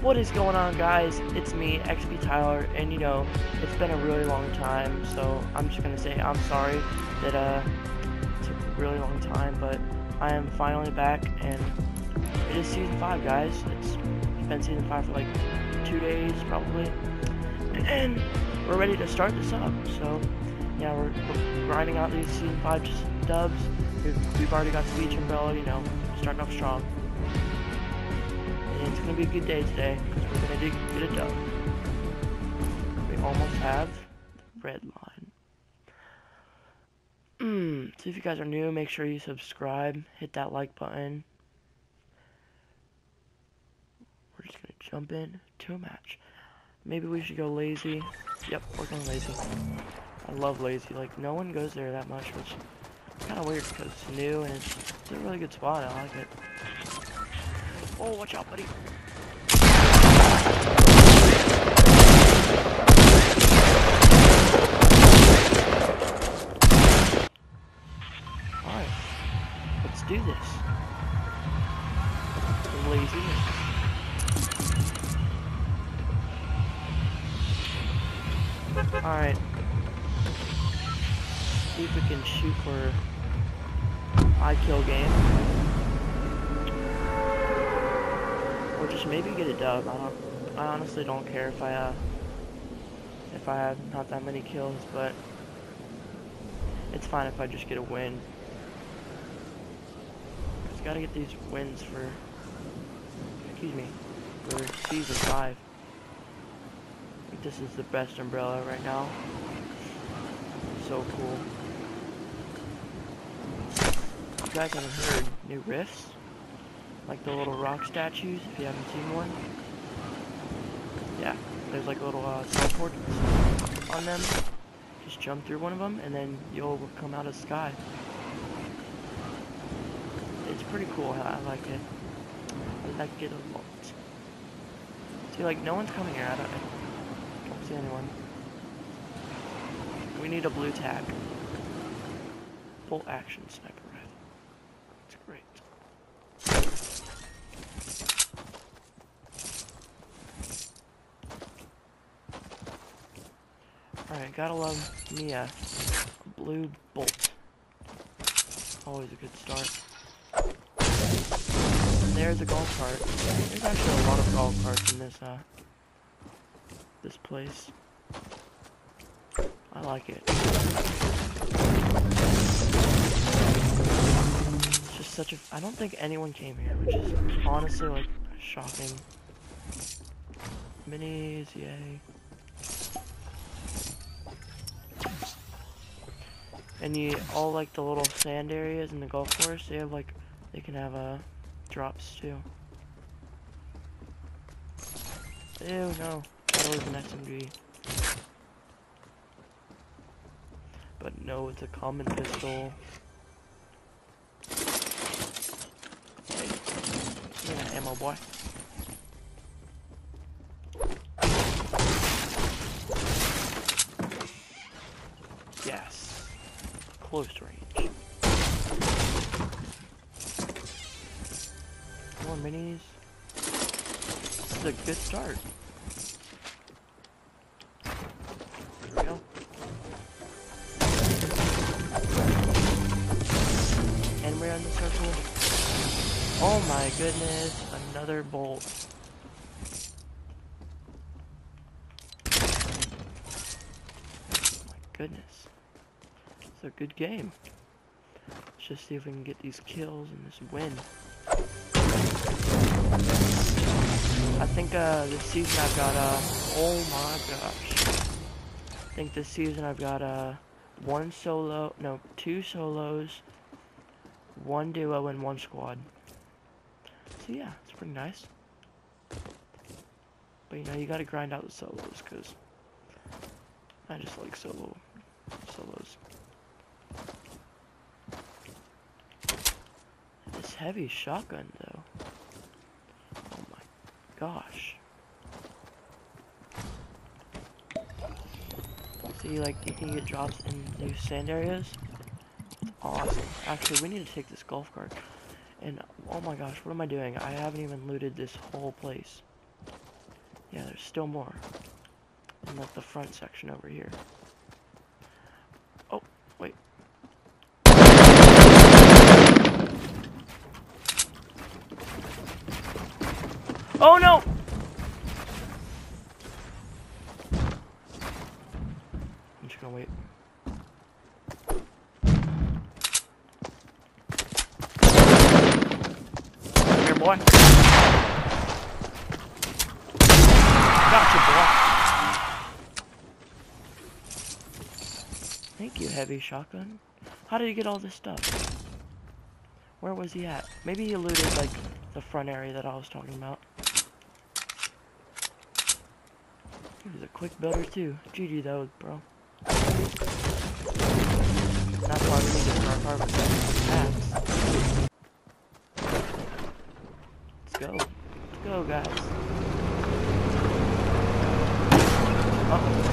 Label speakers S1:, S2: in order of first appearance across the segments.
S1: What is going on, guys? It's me, XP Tyler, and you know, it's been a really long time, so I'm just gonna say I'm sorry that it took a really long time, but I am finally back, and it is Season 5, guys. It's been Season 5 for like 2 days, probably, and we're ready to start this up, so yeah, we're grinding out these Season 5 dubs. We've already got the Beach Umbrella, you know, starting off strong. And it's gonna be a good day today, because we're gonna get a dub. We almost have the red line. So if you guys are new, make sure you subscribe, hit that like button. We're just gonna jump in to a match. Maybe we should go lazy. Yep, we're going lazy. I love lazy. Like, no one goes there that much, which is kind of weird because it's new and it's a really good spot. I like it. Oh, watch out, buddy. Alright, let's do this. Lazy. Alright. See if we can shoot for high kill game. Or just maybe get a dub. I honestly don't care if I have not that many kills, but it's fine if I just get a win. Just gotta get these wins for Season 5. I think this is the best umbrella right now. So cool. You guys haven't heard new riffs? Like the little rock statues, if you haven't seen one. Yeah, there's like little teleports on them. Just jump through one of them, and then you'll come out of the sky. It's pretty cool. I like it. I like it a lot. See, like, no one's coming here. I don't see anyone. We need a blue tag. Full action sniper rifle. It's great. Alright, gotta love me a blue bolt. Always a good start. And there's a golf cart. There's actually a lot of golf carts in this place. I like it. It's just such a... I don't think anyone came here, which is honestly, like, shocking. Minis, yay. And all like the little sand areas in the golf course, they have like, they can have drops too. Ew, no, that was an SMG. But no, it's a common pistol. Hey, give me that ammo, boy. Yes. Close range. More minis. This is a good start. There we go. And we're in the circle. Oh my goodness, another bolt. My goodness. It's a good game. Let's just see if we can get these kills and this win. I think this season I've got oh my gosh. I think this season I've got two solos, one duo, and one squad. So yeah, it's pretty nice. But you know, you gotta grind out the solos, cause I just like solos. This heavy shotgun though. Oh my gosh. See, like, you can get drops in these sand areas. It's awesome. Actually, we need to take this golf cart. And oh my gosh, what am I doing? I haven't even looted this whole place. Yeah, there's still more. In like the front section over here. Oh, wait. Oh no! I'm just gonna wait. Come here, boy. Gotcha, boy. Thank you, heavy shotgun. How did he get all this stuff? Where was he at? Maybe he looted, like, the front area that I was talking about. He was a quick builder, too. GG though, bro. That's why we need to start harvesting maps. Let's go. Let's go, guys. Uh-oh.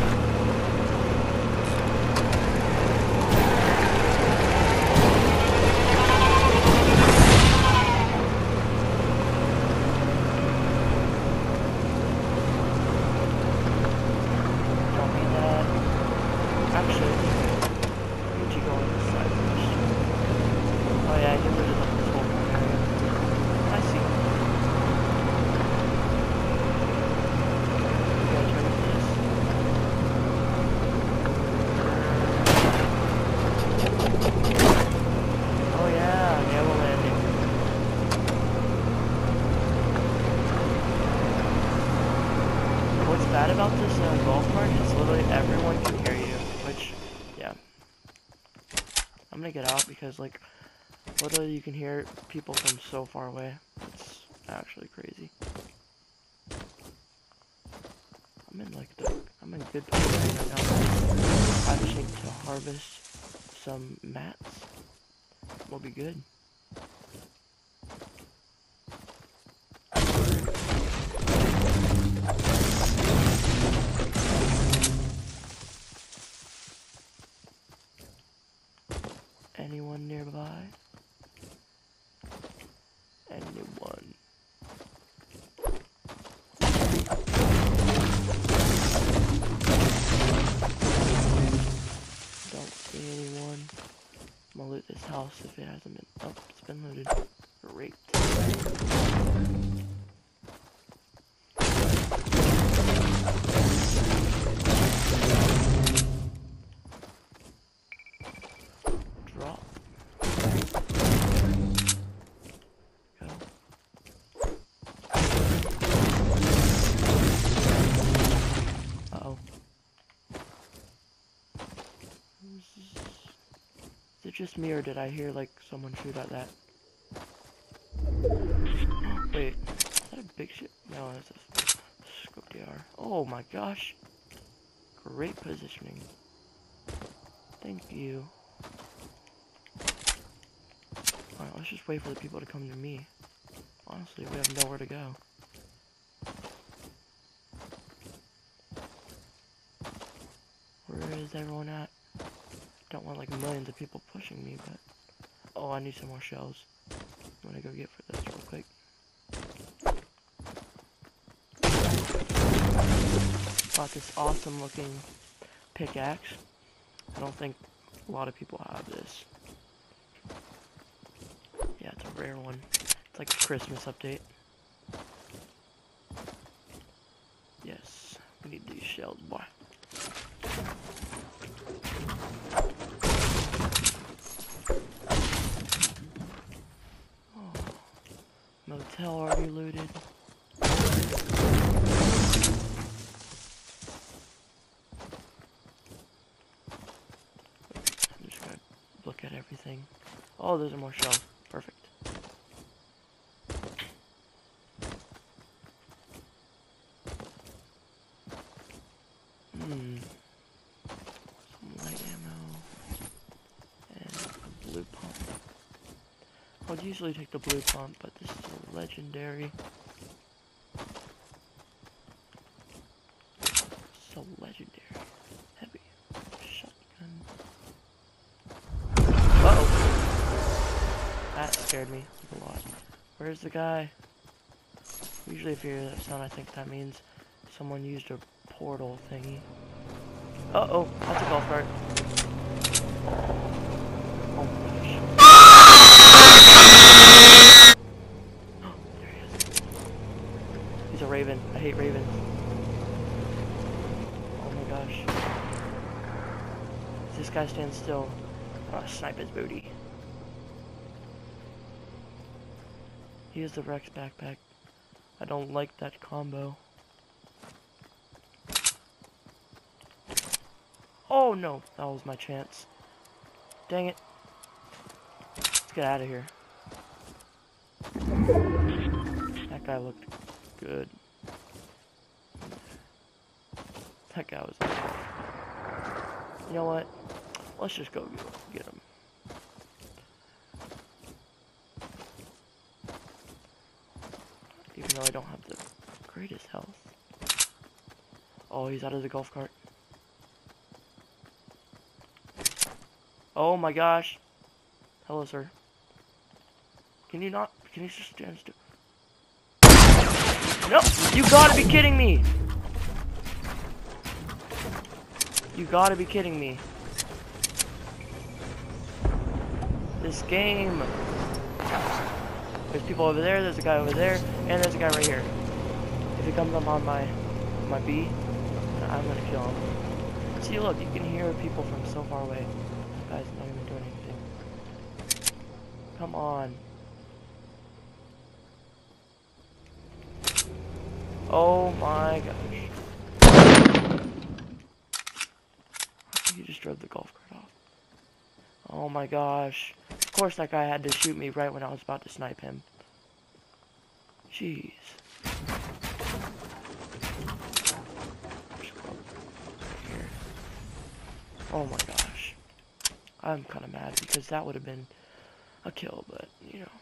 S1: Bad about this golf cart is literally everyone can hear you, which, yeah. I'm gonna get out because, like, literally you can hear people from so far away. It's actually crazy. I'm in good position right now. I just need to harvest some mats. We'll be good. Anyone nearby? Anyone? Don't see anyone. I'm gonna loot this house if it hasn't been. Oh, it's been looted. Great. Drop. Go. Uh-oh. Is it just me or did I hear like someone shoot at that? Wait, is that a big ship? No, that's a scope DR. Oh my gosh. Great positioning. Thank you. Alright, let's just wait for the people to come to me. Honestly, we have nowhere to go. Where is everyone at? Don't want like millions of people pushing me, but... Oh, I need some more shells. I'm gonna go get for this real quick. Got this awesome looking pickaxe. I don't think a lot of people have this. Yeah, it's a rare one. It's like a Christmas update. Yes, we need these shells, boy. Oh, motel already looted. I'm just gonna look at everything. Oh, those are more shells. Perfect. Some light ammo and a blue pump. I would usually take the blue pump, but this is a legendary. So legendary. Heavy shotgun. Uh-oh. That scared me a lot. Where's the guy? Usually if you hear that sound, I think that means someone used a portal thingy. Uh-oh, that's a golf cart. Oh my gosh. There he is. He's a raven. I hate ravens. Oh my gosh. This guy stands still. I'm gonna snipe his booty. He has the Rex backpack. I don't like that combo. Oh no, that was my chance. Dang it. Let's get out of here. That guy looked good. That guy was... You know what? Let's just go get him. Even though I don't have the greatest health. Oh, he's out of the golf cart. Oh my gosh. Hello, sir. Can you just stand still? No! You gotta be kidding me! You gotta be kidding me. This game. There's people over there, there's a guy over there, and there's a guy right here. If he comes up on my B, I'm gonna kill him. See, look, you can hear people from so far away. This guy's not even doing anything. Come on. Oh my gosh. He just drove the golf cart off. Oh my gosh. Of course that guy had to shoot me right when I was about to snipe him. Jeez. Oh my gosh. I'm kind of mad because that would have been a kill, but, you know.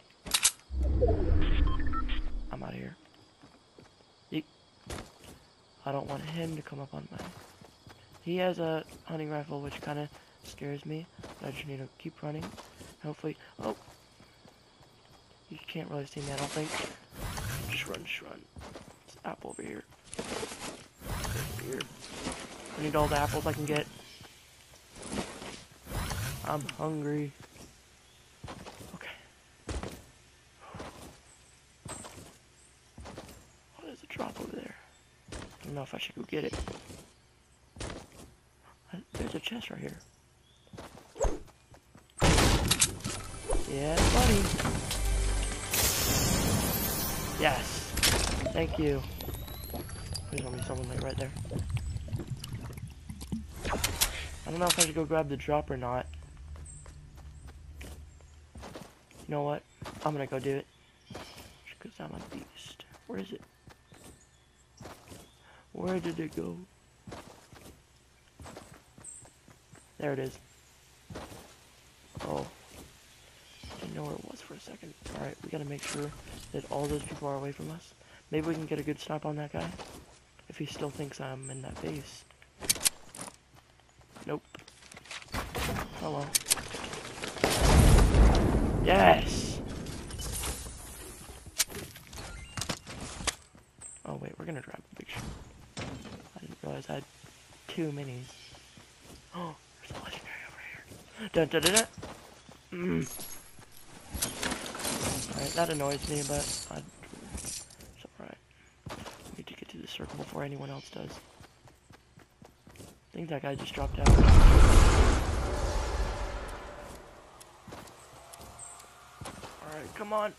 S1: I'm out of here. Yeet. I don't want him to come up on my... He has a hunting rifle, which kind of scares me. But I just need to keep running. Hopefully... Oh! You can't really see me, I don't think. Just run, just run. There's an apple over here. Over here. I need all the apples I can get. I'm hungry. Okay. Oh, there's a drop over there. I don't know if I should go get it. There's a chest right here. Yeah, buddy. Yes. Thank you. There's only someone like right there. I don't know if I should go grab the drop or not. You know what? I'm gonna go do it. Because I'm a beast. Where is it? Where did it go? There it is. Oh. I didn't know where it was for a second. Alright, we gotta make sure that all those people are away from us. Maybe we can get a good snipe on that guy. If he still thinks I'm in that base. Nope. Hello. Yes! Oh wait, we're gonna grab the big shot. I didn't realize I had 2 minis. Oh, there's a legendary over here. Dun dun dun dun! Alright, that annoys me, but it's alright. I need to get to the circle before anyone else does. I think that guy just dropped out. Alright, come on.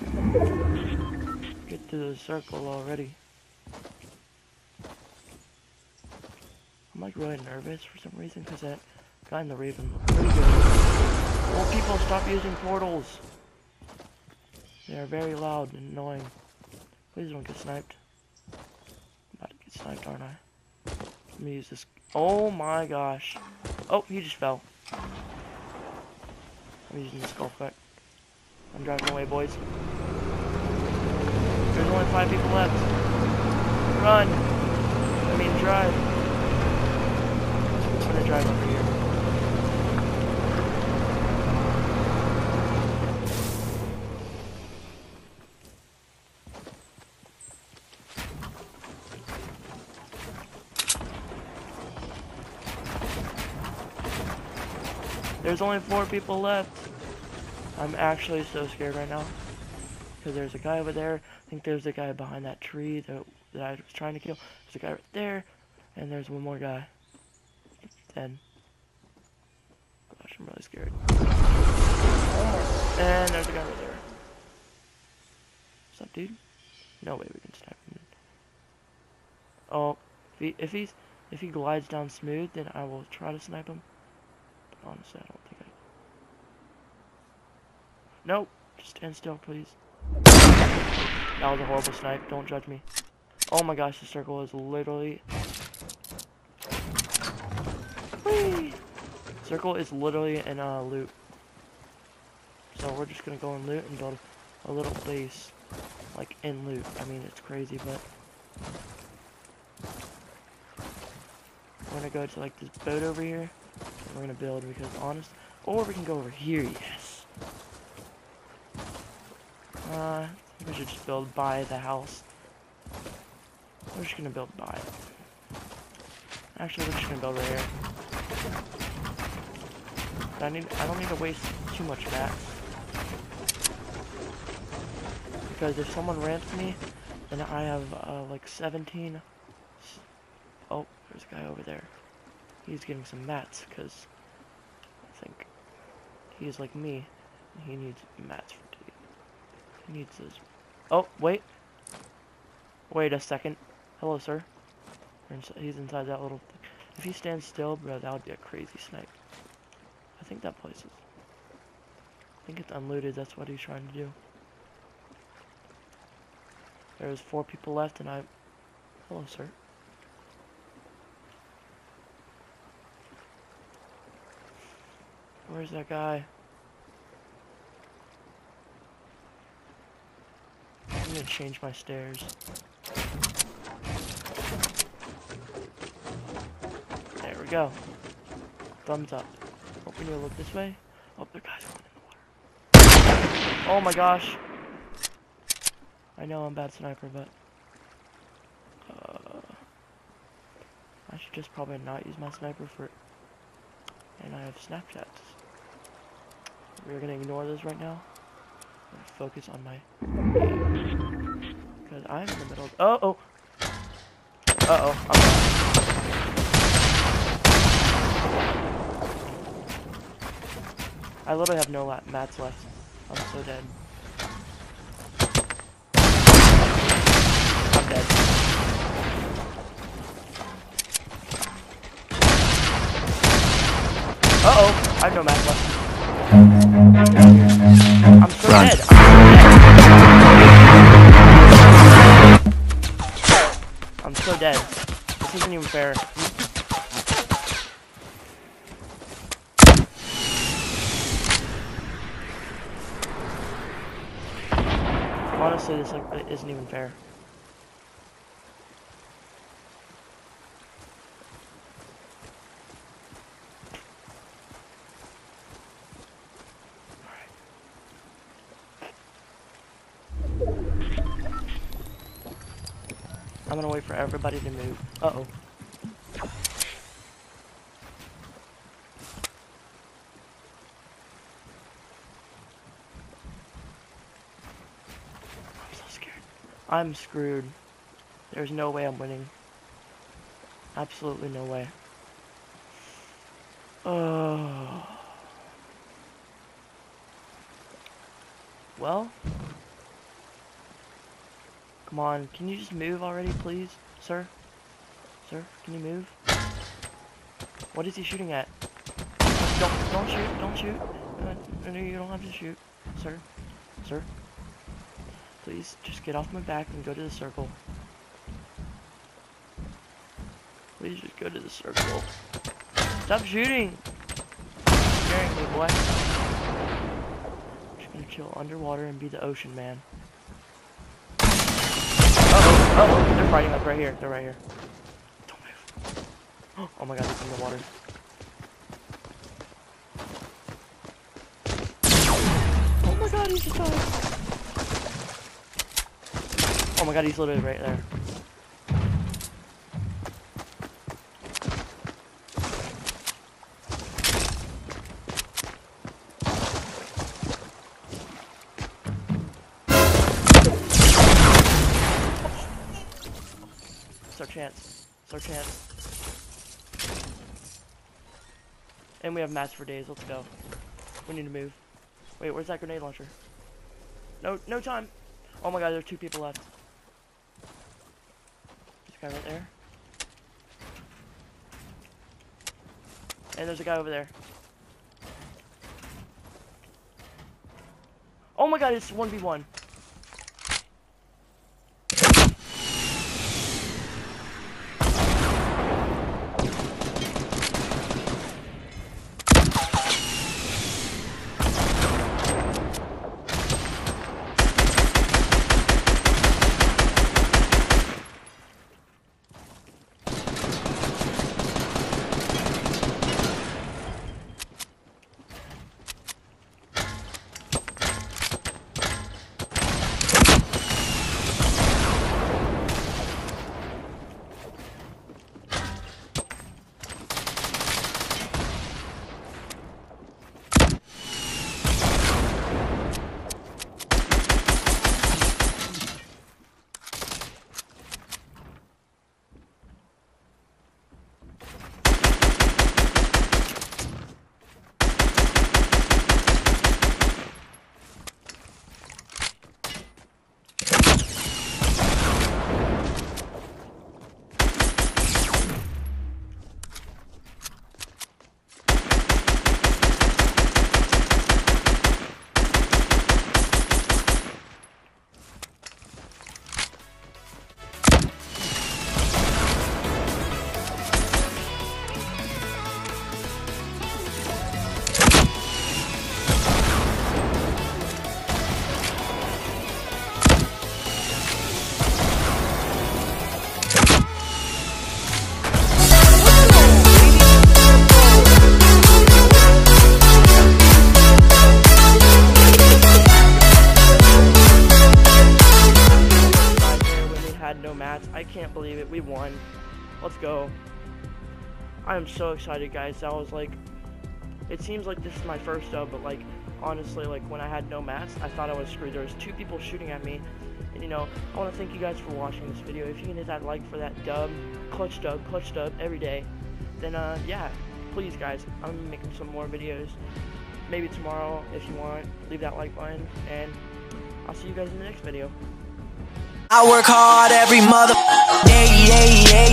S1: Get to the circle already. I'm like really nervous for some reason because that guy in the Raven looked pretty good. Well, people, stop using portals. They are very loud and annoying. Please don't get sniped. I'm about to get sniped, aren't I? Let me use this. Oh my gosh. Oh, he just fell. I'm using this golf cart. I'm driving away, boys. There's only 5 people left. Run! I mean, drive. I'm gonna drive over here. There's only 4 people left. I'm actually so scared right now. Because there's a guy over there. I think there's a guy behind that tree that I was trying to kill. There's a guy right there. And there's one more guy. Dead. Gosh, I'm really scared. And there's a guy right there. What's up, dude? No way we can snipe him. Oh, if he glides down smooth, then I will try to snipe him. But honestly, I don't think I. Nope. Just stand still, please. That was a horrible snipe. Don't judge me. Oh my gosh, the circle is literally. Whee! Circle is literally in a loop. So we're just gonna go and loot and build a little base, like in loot. I mean, it's crazy, but we're gonna go to like this boat over here, and we're gonna build because honest. Or we can go over here. Yes. I think we should just build by the house. We're just gonna build by it. Actually, we're just gonna build right here. I don't need to waste too much mats. Because if someone ramps me, then I have like 17. Oh, there's a guy over there. He's getting some mats because I think he's like me. He needs mats for tea. He needs those. Oh, wait. Wait a second. Hello, sir. He's inside that little thing. If he stands still, bro, that would be a crazy snipe. I think that place is. I think it's unlooted. That's what he's trying to do. There's 4 people left, and I. Hello, sir. Where's that guy? I'm gonna change my stairs. There we go. Thumbs up. Hope we need to look this way. Oh, the guy's going in the water. Oh my gosh. I know I'm a bad sniper, but I should just probably not use my sniper for. And I have Snapchats. We're gonna ignore this right now. I'm gonna focus on my. Because I'm in the middle. Oh. I literally have no mats left. I'm so dead. I'm dead. I have no mats left. I'm so dead. I'm so dead. This isn't even fair. Honestly, this like isn't even fair. I'm gonna wait for everybody to move. Uh-oh. I'm so scared. I'm screwed. There's no way I'm winning. Absolutely no way. Oh. Well. Come on, can you just move already, please? Sir? Sir, can you move? What is he shooting at? Don't shoot, don't shoot. No, you don't have to shoot. Sir? Sir? Please, just get off my back and go to the circle. Please just go to the circle. Stop shooting! You're scaring me, boy. I'm just gonna chill underwater and be the ocean man. Uh-oh, they're fighting up right here. They're right here. Don't move. Oh my god, he's in the water. Oh my god, he's just died. Oh my god, he's literally right there. It's our chance. It's our chance. And we have mats for days. Let's go. We need to move. Wait, where's that grenade launcher? No time. Oh my god, there's 2 people left. This guy right there. And there's a guy over there. Oh my god, it's 1v1. I can't believe it. We won. Let's go. I am so excited, guys. That was like, it seems like this is my first dub, but like, honestly, like when I had no mats, I thought I was screwed. There was 2 people shooting at me, and you know, I want to thank you guys for watching this video. If you can hit that like for that clutch dub every day, then yeah, please guys, I'm gonna be making some more videos. Maybe tomorrow, if you want, leave that like button, and I'll see you guys in the next video.
S2: I work hard every mother day,